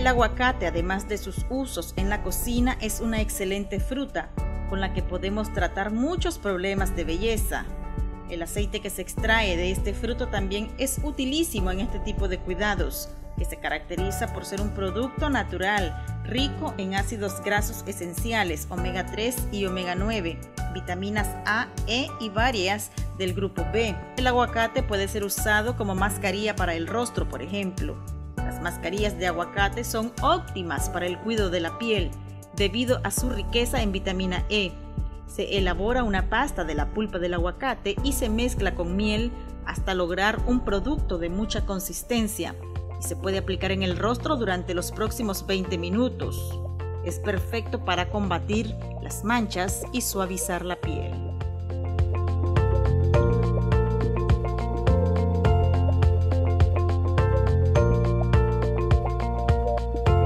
El aguacate, además de sus usos en la cocina, es una excelente fruta con la que podemos tratar muchos problemas de belleza. El aceite que se extrae de este fruto también es utilísimo en este tipo de cuidados, que se caracteriza por ser un producto natural, rico en ácidos grasos esenciales, omega 3 y omega 9, vitaminas A, E y varias del grupo B. El aguacate puede ser usado como mascarilla para el rostro, por ejemplo. Las mascarillas de aguacate son óptimas para el cuidado de la piel, debido a su riqueza en vitamina E. Se elabora una pasta de la pulpa del aguacate y se mezcla con miel hasta lograr un producto de mucha consistencia, y se puede aplicar en el rostro durante los próximos 20 minutos. Es perfecto para combatir las manchas y suavizar la piel.